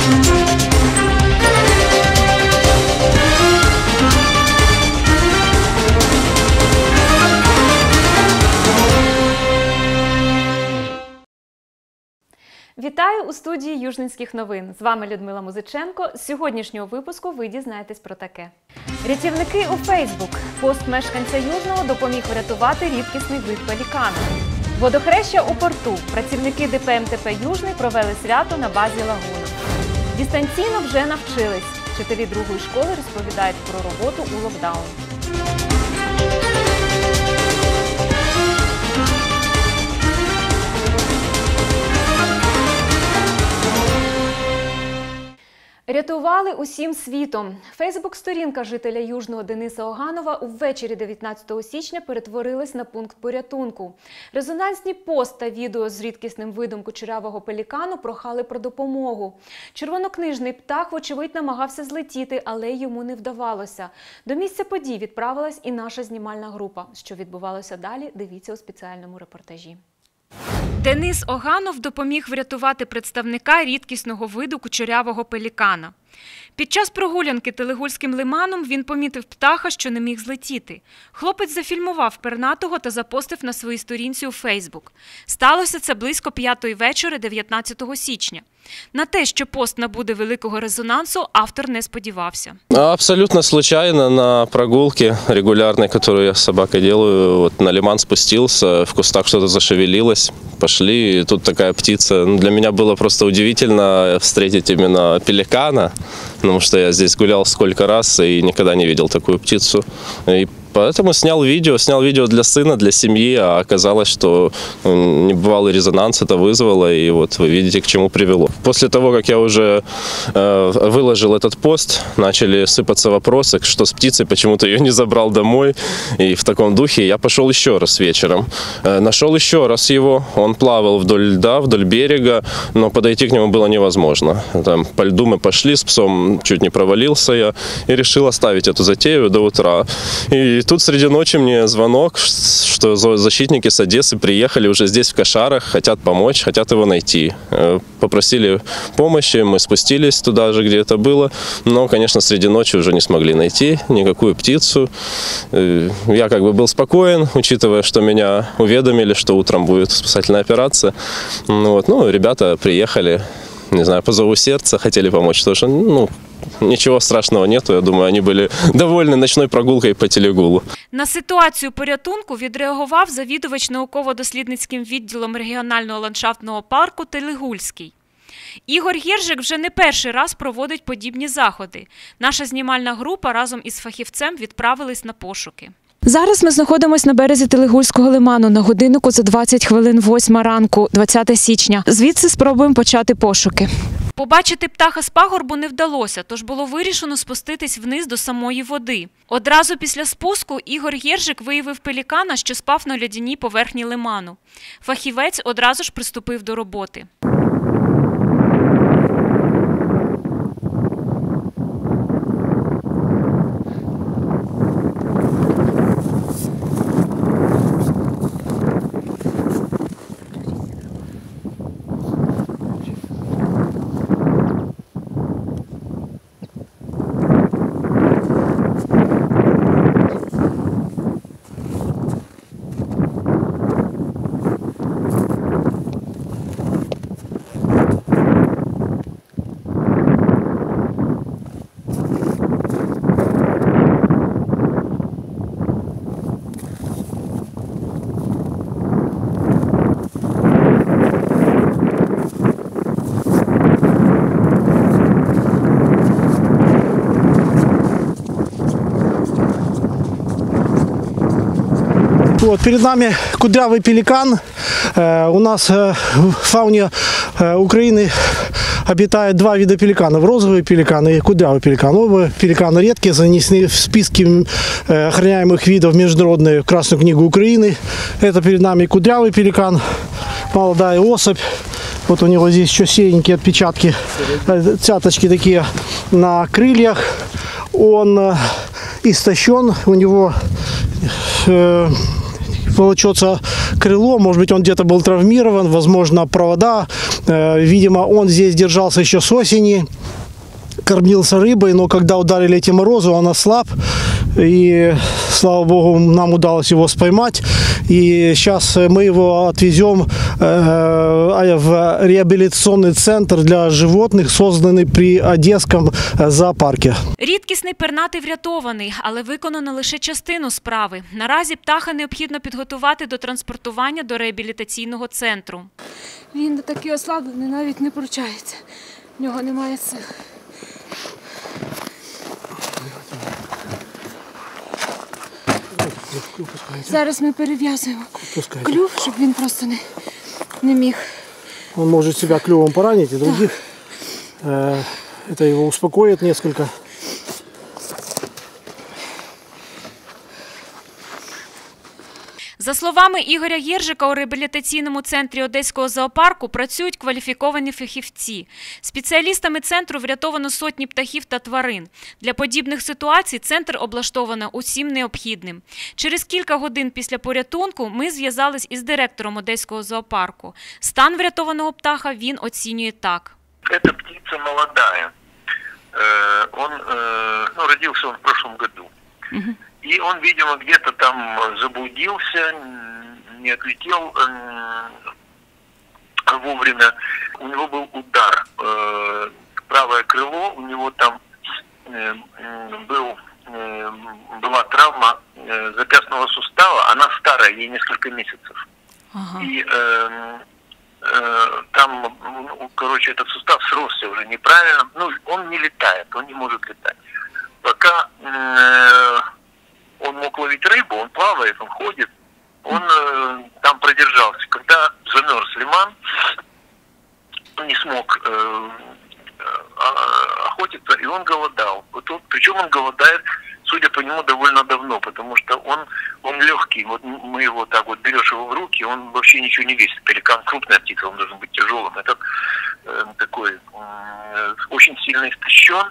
Вітаю у студії Южненських новин. З вами Людмила Музиченко. З сьогоднішнього випуску ви дізнаєтесь про таке. Рятівники у Фейсбук. Пост мешканця Южного допоміг врятувати рідкісний вид пелікана. Водохреща у порту. Працівники ДП МТП Южний провели свято на базі лагуни. Дистанційно вже навчились. Вчителі другої школи розповідають про роботу у локдаун. Рятували усім світом. Фейсбук-сторінка жителя Южного Дениса Оганова увечері 19 січня перетворилась на пункт порятунку. Резонансні пост та відео з рідкісним видом кучерявого пелікану прохали про допомогу. Червонокнижний птах, вочевидь, намагався злетіти, але йому не вдавалося. До місця подій відправилась і наша знімальна група. Що відбувалося далі, дивіться у спеціальному репортажі. Денис Оганов допоміг врятувати представника рідкісного виду кучерявого пелікана. Під час прогулянки Телегульським лиманом він помітив птаха, що не міг злетіти. Хлопець зафільмував пернатого та запостив на своїй сторінці у Фейсбук. Сталося це близько 5-ї вечора 19 січня. На те, що пост набуде великого резонансу, автор не сподівався. Абсолютно случайно на прогулке регулярной, которую я с собакой делаю, вот на лиман спустился, в кустах что-то зашевелилось, пошли, и тут такая птица. Для меня было просто удивительно встретить именно пеликана, потому что я здесь гулял сколько раз и никогда не видел такую птицу. И поэтому снял видео для сына, для семьи, а оказалось, что небывалый резонанс это вызвало, и вот вы видите, к чему привело. После того, как я уже выложил этот пост, начали сыпаться вопросы, что с птицей, почему ты ее не забрал домой, и в таком духе я пошел еще раз вечером. Нашел еще раз его, он плавал вдоль льда, вдоль берега, но подойти к нему было невозможно. Там по льду мы пошли с псом, чуть не провалился я, и решил оставить эту затею до утра. И тут среди ночи мне звонок, что защитники с Одессы приехали уже здесь в Кошарах, хотят помочь, хотят его найти. Попросили помощи, мы спустились туда же, где это было, но, конечно, среди ночи уже не смогли найти никакую птицу. Я как бы был спокоен, учитывая, что меня уведомили, что утром будет спасательная операция. Вот. Ну, ребята приехали, не знаю, по зову сердца, хотели помочь тоже. Нічого страшного нету, я думаю, вони були довольні ночною прогулкою по Телегулу. На ситуацію порятунку відреагував завідувач науково-дослідницьким відділом регіонального ландшафтного парку Телегульський. Ігор Гєржик вже не перший раз проводить подібні заходи. Наша знімальна група разом із фахівцем відправились на пошуки. Зараз ми знаходимося на березі Телегульського лиману, на годиннику за 20 хвилин 8 ранку, 20 січня. Звідси спробуємо почати пошуки. Побачити птаха з пагорбу не вдалося, тож було вирішено спуститись вниз до самої води. Одразу після спуску Ігор Гєржик виявив пелікана, що спав на льодяній поверхні лиману. Фахівець одразу ж приступив до роботи. Вот, перед нами кудрявый пеликан. У нас в фауне Украины обитает два вида пеликанов. Розовый пеликан и кудрявый пеликан. Оба пеликана редкие, занесены в списки охраняемых видов Международной Красную книгу Украины. Это перед нами кудрявый пеликан, молодая особь. Вот у него здесь еще серенькие отпечатки, цяточки такие на крыльях. Он истощен, у него волочется крыло, может быть, он где-то был травмирован, возможно, провода Видимо, он здесь держался еще с осени, кормился рыбой, но когда ударили эти морозы, он ослаб. И, слава богу, нам удалось его споймать. И сейчас мы его отвезем в реабилитационный центр для животных, созданный при Одесском зоопарке. Рідкісний пернатий врятований, але виконано лише частину справи. Наразі птаха необхідно підготувати до транспортування до реабілітаційного центру. Він такий ослаблений, навіть не пручається. В нього немає сил. Зараз ми перев'язуємо клюв, щоб він просто не міг. Он может себя клювом поранить и других. Это его успокоит несколько. За словами Ігоря Єржика, у реабілітаційному центрі Одеського зоопарку працюють кваліфіковані фахівці. Спеціалістами центру врятовано сотні птахів та тварин. Для подібних ситуацій центр облаштовано усім необхідним. Через кілька годин після порятунку ми зв'язались із директором Одеського зоопарку. Стан врятованого птаха він оцінює так. Эта птица молодая. Родился он в прошлом году. И он, видимо, где-то там заблудился, не отлетел вовремя. У него был удар. Правое крыло, у него там была травма запястного сустава. Она старая, ей несколько месяцев. Ага. И там, этот сустав сросся уже неправильно. Он не летает, он не может летать. Пока он мог ловить рыбу, он плавает, он ходит, он там продержался. Когда замерз лиман, он не смог охотиться, и он голодал. Причем он голодает, судя по нему, довольно давно, потому что он легкий. Вот мы его так вот, берешь его в руки, он вообще ничего не весит. Пеликан крупная птица, он должен быть тяжелым. Этот такой очень сильно истощен.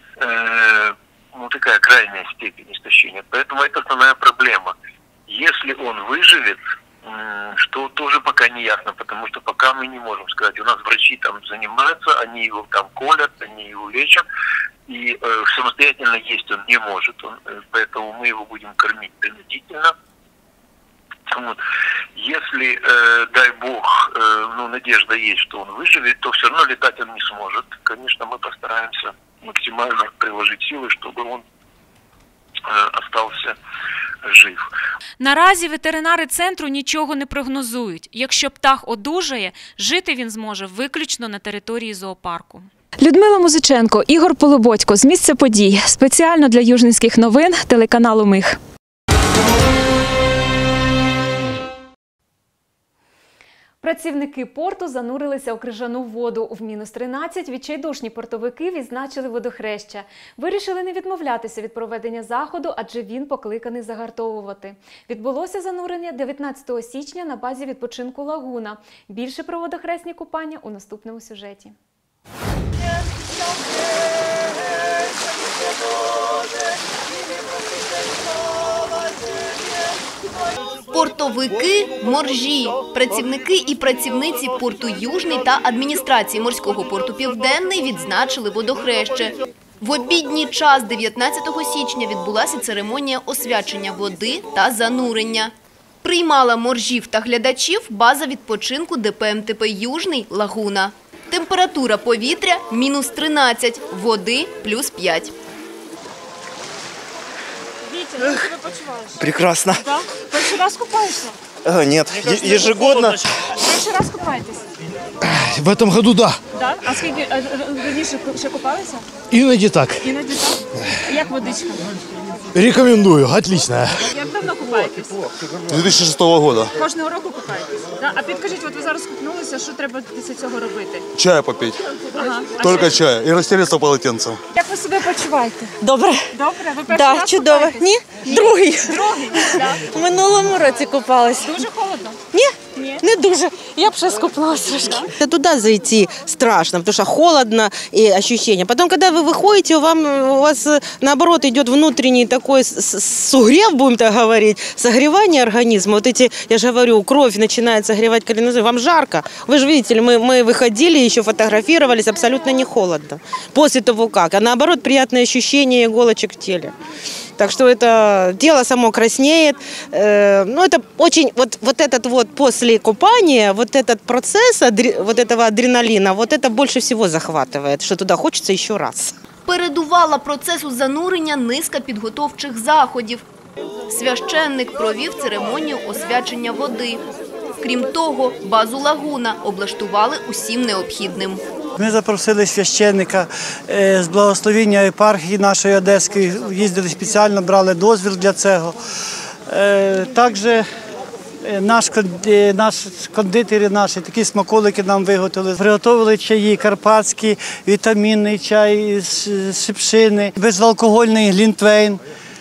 Такая крайняя степень истощения. Поэтому это основная проблема. Если он выживет, что тоже пока не ясно, потому что пока мы не можем сказать. У нас врачи там занимаются, они его там колят, они его лечат, и самостоятельно есть он не может. Поэтому мы его будем кормить принудительно. Вот. Если, дай бог, надежда есть, что он выживет, то все равно летать он не сможет. Конечно, мы постараемся максимально приложить силы, чтобы он остался жив. Наразі ветеринари центру нічого не прогнозують. Якщо птах одужає, жити він зможе виключно на території зоопарку. Людмила Музиченко, Ігор Полуботько з місця подій. Спеціально для Южненських новин телеканалу Миг. Працівники порту занурилися у крижану воду. В -13 відчайдушні портовики відзначили водохреща. Вирішили не відмовлятися від проведення заходу, адже він покликаний загартовувати. Відбулося занурення 19 січня на базі відпочинку «Лагуна». Більше про водохресні купання у наступному сюжеті. Портовики, моржі, працівники і працівниці порту Южний та адміністрації морського порту Південний відзначили водохреще. В обідній час 19 січня відбулася церемонія освячення води та занурення. Приймала моржів та глядачів база відпочинку ДП МТП «Южний» «Лагуна». Температура повітря – -13, води – +5. Витя, как себя почуваешь? Прекрасно. Да? Первый раз купаешься? Нет, ежегодно. Первый раз купаетесь? В этом году да. Да? А скільки раніше ще купалися? Іноді так. Іноді так? Як водичка? Рекомендую, отличная. Як давно купаєтесь? 2006 года. Кожного року купаєтесь? Да? А підкажіть, от ви зараз купнулися, що треба після цього робити? Чая попить. Ага. А Только ще? чая. И растереться полотенцем. Як ви себе почуваєте? Добре. Добре? Ви перший Да, раз чудово. купаєтесь? Ні, другий. Другий? Да. В минулому році купалась. Дуже холодно? Ні, Ні? Не дуже. Я б ще скупнулася трошки. Туда зайти страшно, потому что холодно и ощущения. Потом, когда вы выходите, у вас наоборот идет внутренний такой сугрев, будем так говорить, согревание организма. Вот эти, я же говорю, кровь начинает согревать коленозы. Вам жарко. Вы же видите, мы выходили, еще фотографировались, абсолютно не холодно. После того как. А наоборот, приятное ощущение иголочек в теле. Так что это тело само краснеет. Ну, это очень, вот этот вот после купания, вот этот процесс, вот этого адреналина, вот это больше всего захватывает, что туда хочется еще раз. Передувала процесу занурення низка підготовчих заходів. Священник провів церемонію освячення води. Крім того, базу «Лагуна» облаштували усім необхідним. Ми запросили священника з благословення єпархії нашої Одеської, їздили спеціально, брали дозвіл для цього. Також кондитери наші такі смаколики нам виготовили. Приготовили чаї карпатські, вітамінний чай з шипшини, безалкогольний глінтвейн.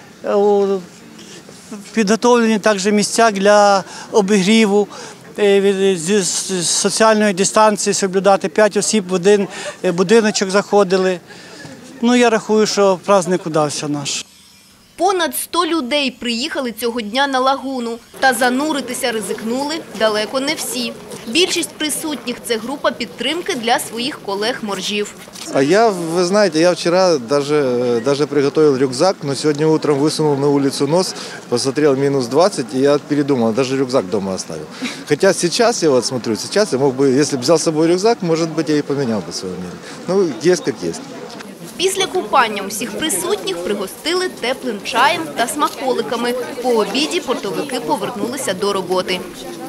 Підготовлені також місця для обігріву, з соціальної дистанції соблюдати. 5 осіб в один будиночок заходили. Ну, я рахую, що праздник удався наш. Понад 100 людей приїхали цього дня на Лагуну. Та зануритися ризикнули далеко не всі. Більшість присутніх – це група підтримки для своїх колег-моржів. А я, вы знаете, я вчера даже приготовил рюкзак, но сегодня утром высунул на улицу нос, посмотрел минус 20, и я передумал, даже рюкзак дома оставил. Хотя сейчас я вот смотрю, сейчас я мог бы, если бы взял с собой рюкзак, может быть, я и поменял бы свое мнение. Ну, есть как есть. Після купання усіх присутніх пригостили теплим чаєм та смаколиками. По обіді портовики повернулися до роботи.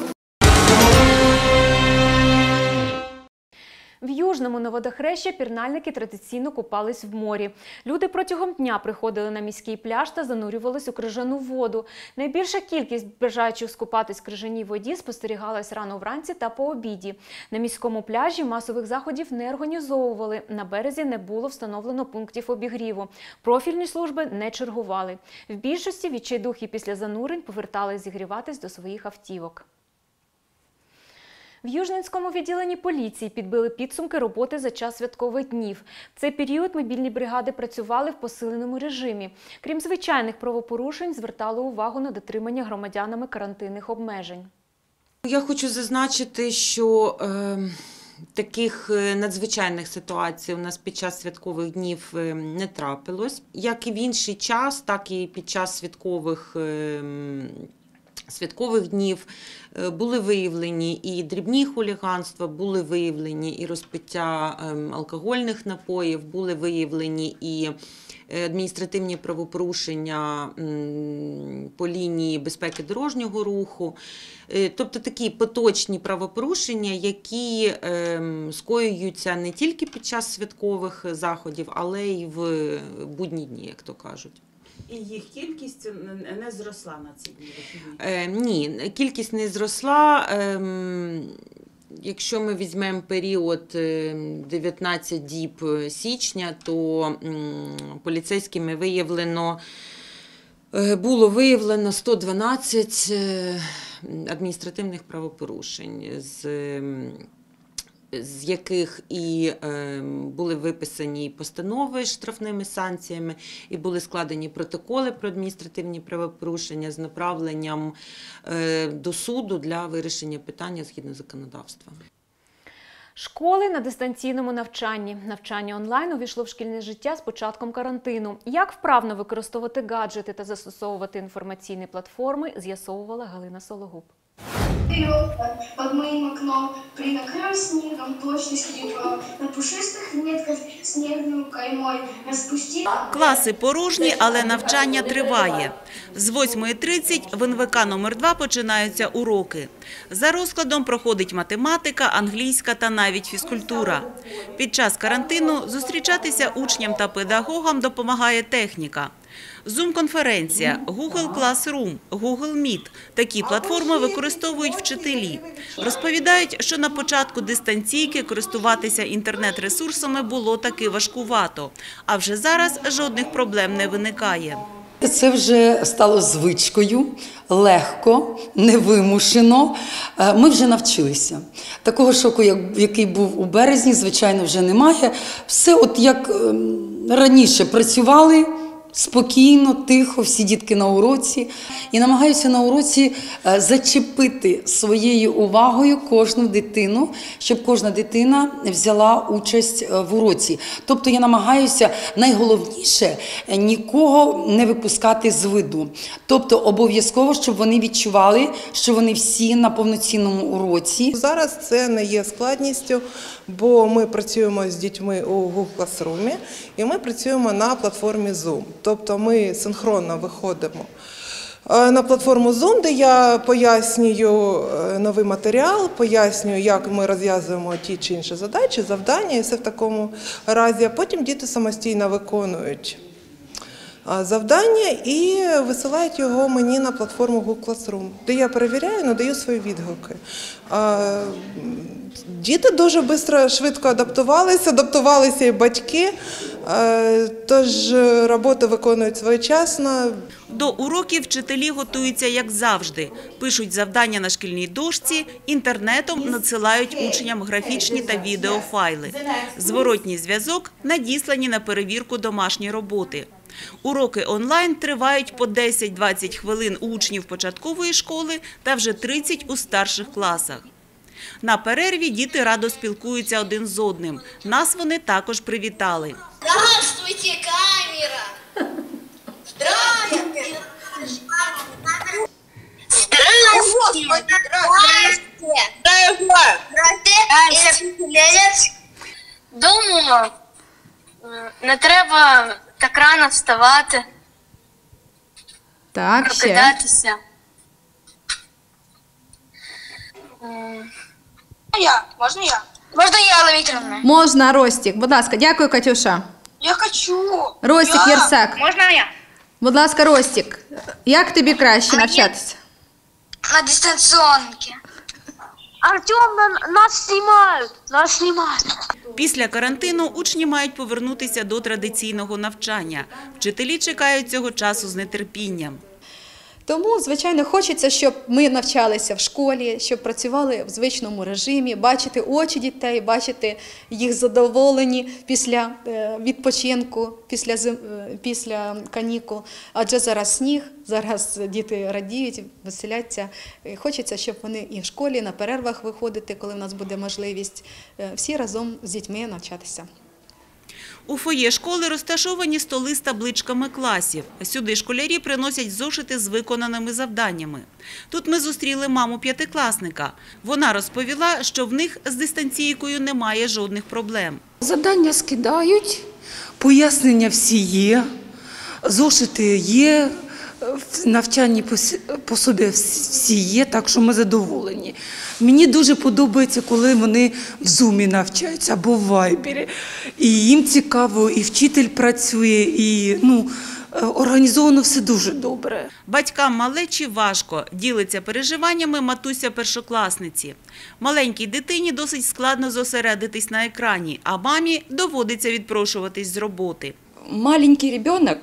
В Южному на Водохрещі пірнальники традиційно купались в морі. Люди протягом дня приходили на міський пляж та занурювались у крижану воду. Найбільша кількість бажаючих скупатись в крижаній воді спостерігалась рано вранці та по обіді. На міському пляжі масових заходів не організовували. На березі не було встановлено пунктів обігріву. Профільні служби не чергували. В більшості відчайдухи після занурень повертались зігріватись до своїх автівок. В Южненському відділенні поліції підбили підсумки роботи за час святкових днів. В цей період мобільні бригади працювали в посиленому режимі. Крім звичайних правопорушень, звертали увагу на дотримання громадянами карантинних обмежень. Я хочу зазначити, що таких надзвичайних ситуацій у нас під час святкових днів не трапилось. Як і в інший час, так і під час святкових днів були виявлені і дрібні хуліганства, були виявлені і розпиття алкогольних напоїв, були виявлені і адміністративні правопорушення по лінії безпеки дорожнього руху. Тобто такі поточні правопорушення, які скоюються не тільки під час святкових заходів, але й в будні дні, як то кажуть. І їх кількість не зросла на ці дні? Ні, кількість не зросла. Якщо ми візьмемо період 19 діб січня, то поліцейськими було виявлено 112 адміністративних правопорушень, з яких і були виписані постанови з штрафними санкціями, і були складені протоколи про адміністративні правопорушення з направленням до суду для вирішення питання згідно законодавства. Школи на дистанційному навчанні. Навчання онлайн увійшло в шкільне життя з початком карантину. Як вправно використовувати гаджети та застосовувати інформаційні платформи, з'ясовувала Галина Сологуб. Под моим окном принакрыл снегом, площадь скрипала, на пушистых ветках снежную каймой распустили. Класи порожні, але навчання триває. З 8:30 в НВК номер 2 починаються уроки. За розкладом проходить математика, англійська та навіть фізкультура. Під час карантину зустрічатися учням та педагогам допомагає техніка. Зум-конференція, Google Classroom, Google Meet – такі платформи використовують вчителі. Розповідають, що на початку дистанційки користуватися інтернет-ресурсами було таки важкувато, а вже зараз жодних проблем не виникає. Це вже стало звичкою, легко, невимушено. Ми вже навчилися. Такого шоку, який був у березні, звичайно, вже немає. Все от як раніше працювали, спокійно, тихо, всі дітки на уроці. І намагаюся на уроці зачепити своєю увагою кожну дитину, щоб кожна дитина взяла участь в уроці. Тобто я намагаюся, найголовніше, нікого не випускати з виду. Тобто обов'язково, щоб вони відчували, що вони всі на повноцінному уроці. Зараз це не є складністю, бо ми працюємо з дітьми у Google Classroom і ми працюємо на платформі Zoom. Тобто ми синхронно виходимо на платформу Zoom, де я пояснюю новий матеріал, пояснюю, як ми розв'язуємо ті чи інші задачі, завдання, і все в такому разі. А потім діти самостійно виконують завдання і висилають його мені на платформу Google Classroom, де я перевіряю, надаю свої відгуки. Діти дуже швидко адаптувалися і батьки, тож роботу виконують своєчасно. До уроків вчителі готуються, як завжди. Пишуть завдання на шкільній дошці, інтернетом надсилають учням графічні та відеофайли. Зворотній зв'язок надіслані на перевірку домашні роботи. Уроки онлайн тривають по 10-20 хвилин у учнів початкової школи та вже 30 у старших класах. На перерві діти радо спілкуються один з одним. Нас вони також привітали. Здравствуйте, камера! Здравствуйте! Здравствуйте! Здравствуйте! Думаю, не треба так рано вставати, прокидатися. Можна я? Можна я, Алла Вікторовна? Можна, Ростік. Будь ласка, дякую, Катюша. Я хочу. Ростік Єрсак. Можна я? Будь ласка, Ростік, як тобі краще навчатися? На дистанціонці. Артем, нас знімають. Після карантину учні мають повернутися до традиційного навчання. Вчителі чекають цього часу з нетерпінням. Тому, звичайно, хочеться, щоб ми навчалися в школі, щоб працювали в звичному режимі, бачити очі дітей, бачити їх задоволені після відпочинку, після канікул. Адже зараз сніг, зараз діти радіють, веселяться. Хочеться, щоб вони і в школі, на перервах виходити, коли в нас буде можливість, всі разом з дітьми навчатися. У фоє школи розташовані столи з табличками класів. Сюди школярі приносять зошити з виконаними завданнями. Тут ми зустріли маму п'ятикласника. Вона розповіла, що в них з дистанційкою немає жодних проблем. Завдання скидають, пояснення всі є, зошити є, навчальні пособі всі є, так що ми задоволені. Мені дуже подобається, коли вони в Зумі навчаються або в Вайбері. І їм цікаво, і вчитель працює, і організовано все дуже добре. Батькам малечі важко. Ділиться переживаннями матуся першокласниці. Маленькій дитині досить складно зосередитись на екрані, а мамі доводиться відпрошуватись з роботи. Маленький ребенок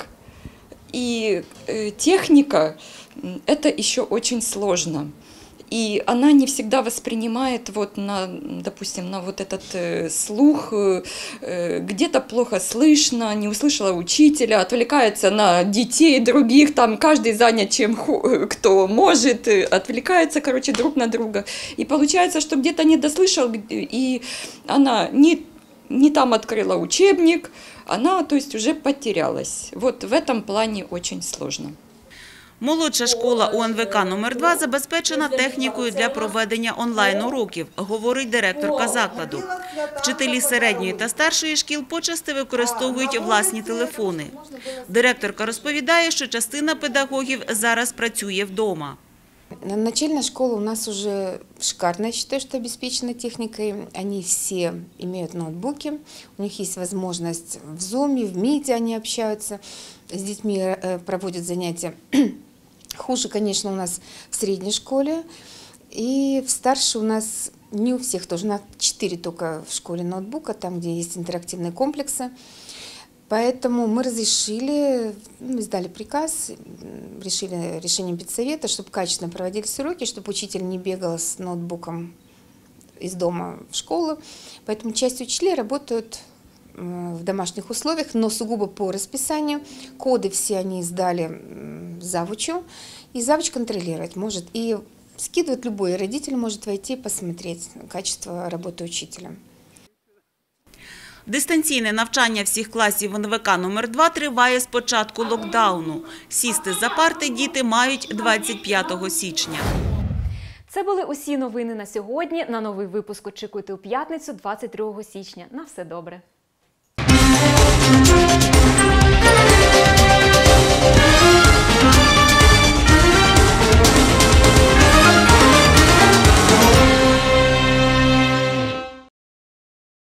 и техника – это еще очень сложно. И она не всегда воспринимает допустим, на вот этот слух, где-то плохо слышно, не услышала учителя, отвлекается на детей других, там каждый занят чем кто может, отвлекается, друг на друга. И получается, что где-то не дослышал, и она не там открыла учебник, она, то есть, уже потерялась. Вот в этом плане очень сложно. Молодша школа УНВК номер 2 забезпечена технікою для проведення онлайн-уроків, говорить директорка закладу. Вчителі середньої та старшої шкіл почасти використовують власні телефони. Директорка розповідає, що частина педагогів зараз працює вдома. Начальная школа у нас уже шикарная, я считаю, что обеспечена техникой. Они все имеют ноутбуки, у них есть возможность в Zoom, в Meet они общаются, с детьми проводят занятия. Хуже, конечно, у нас в средней школе, и в старшей у нас не у всех тоже, на 4 только в школе ноутбука, там, где есть интерактивные комплексы. Поэтому мы разрешили, издали приказ, решили решением педсовета, чтобы качественно проводились уроки, чтобы учитель не бегал с ноутбуком из дома в школу. Поэтому часть учителей работают в домашних условиях, но сугубо по расписанию. Коды все они сдали завучу, и завуч контролировать может. И скидывать любой родитель может войти и посмотреть качество работы учителя. Дистанційне навчання всіх класів НВК номер 2 триває з початку локдауну. Сісти за парти діти мають 25 січня. Це були усі новини на сьогодні. На новий випуск очікуйте у п'ятницю, 22 січня. На все добре.